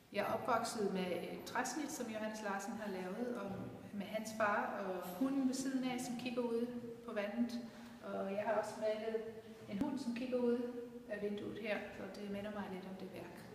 Jeg er opvokset med et træsnit, som Johannes Larsen har lavet, og med hans far og hunden ved siden af, som kigger ud på vandet. Og jeg har også malet en hund, som kigger ud af vinduet her, så det minder mig lidt om det værk.